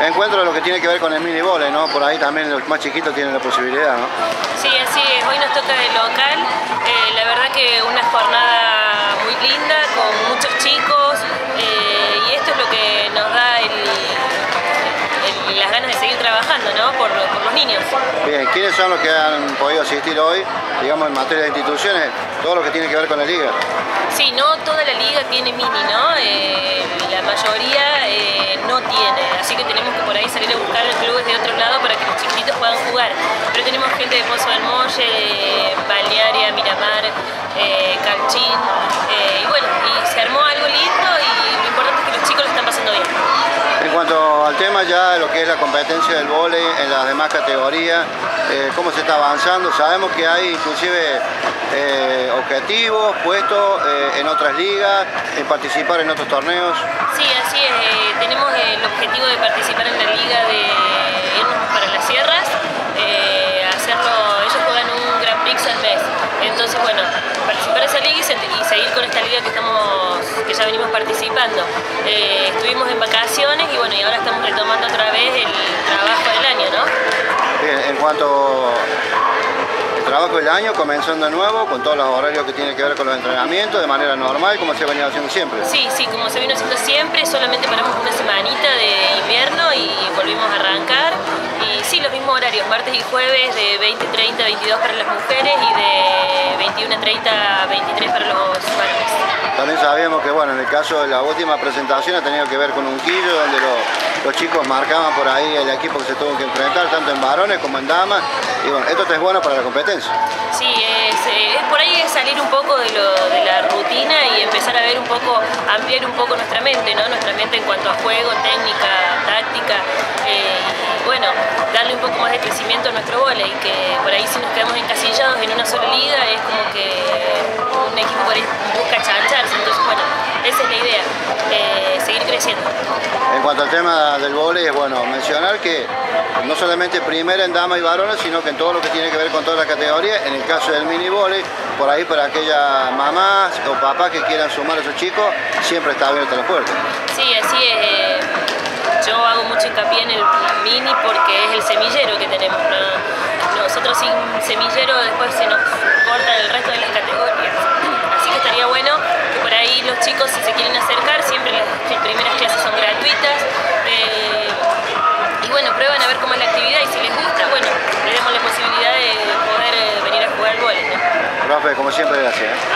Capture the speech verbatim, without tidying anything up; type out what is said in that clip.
encuentro lo que tiene que ver con el mini vóley, ¿no? Por ahí también los más chiquitos tienen la posibilidad, ¿no? Sí, así es. Hoy nos toca de local. Eh, la verdad que una jornada muy linda, con muchos chicos, eh, y esto es lo que nos da el, el, las ganas de seguir trabajando, ¿no? Por, por los niños. Bien, ¿quiénes son los que han podido asistir hoy, digamos, en materia de instituciones? Todo lo que tiene que ver con la liga. Sí, no toda la liga tiene mini, ¿no? Eh, la mayoría eh, no tiene, así que tenemos que por ahí salir a buscar clubes de otro lado para que los chiquititos puedan jugar. Pero tenemos gente de Pozo del Molle, de Balnearia, Miramar, eh, Calchín, eh, y bueno, y se armó algo lindo y lo importante es que los chicos lo están pasando bien. En cuanto al tema ya de lo que es la competencia del vóley en las demás categorías, eh, ¿cómo se está avanzando? Sabemos que hay inclusive eh, objetivos puestos eh, en otras ligas, en participar en otros torneos. Sí, así es. Eh, tenemos el objetivo de participar en la liga, de irnos para las sierras, eh, hacerlo. Ellos juegan un Grand Prix al mes. Entonces, bueno, participar en esa liga y, se, y seguir con esta liga que estamos, que ya venimos participando. Eh, estuvimos en vacaciones y bueno, y ahora estamos retomando otra vez el trabajo del año, ¿no? Bien, en cuanto al trabajo del año, comenzando de nuevo, con todos los horarios que tienen que ver con los entrenamientos, de manera normal, como se ha venido haciendo siempre. Sí, sí, como se vino haciendo siempre, solamente paramos una semanita de invierno y volvimos a arrancar. Y sí, los mismos horarios, martes y jueves de veinte treinta a veintidós para las mujeres y de veintiuno treinta a veintitrés para los varones. También sabíamos que, bueno, en el caso de la última presentación ha tenido que ver con un quillo, donde los, los chicos marcaban por ahí el equipo que se tuvo que enfrentar, tanto en varones como en damas. Y bueno, esto es bueno para la competencia. Sí, es, es por ahí es salir un poco de, lo, de la rutina y empezar a ver un poco, ampliar un poco nuestra mente, ¿no? Nuestra mente en cuanto a juego, técnica, táctica. Eh, y bueno, darle un poco más de crecimiento a nuestro vóley, que por ahí si nos quedamos encasillados en una sola liga es como que un equipo por ahí busca chancharse. Entonces, bueno, esa es la idea, eh, seguir creciendo. En cuanto al tema del vóley, es bueno mencionar que no solamente primera en damas y varones, sino que en todo lo que tiene que ver con todas las categorías, en el caso del mini vóley, por ahí para aquellas mamás o papás que quieran sumar a sus chicos, siempre está abierta la puerta. Sí, así es. Eh, yo hago mucho hincapié en el mini porque es el semillero que tenemos, ¿no? Nosotros sin semillero después se nos corta el resto de las categorías. Así que estaría bueno que por ahí los chicos, si se quieren acercar, siempre las primeras clases son gratuitas. Eh, y bueno, prueban a ver cómo es la actividad y si les gusta, bueno, le demos la posibilidad de poder eh, venir a jugar al vóley, ¿no? Profe, como siempre, gracias.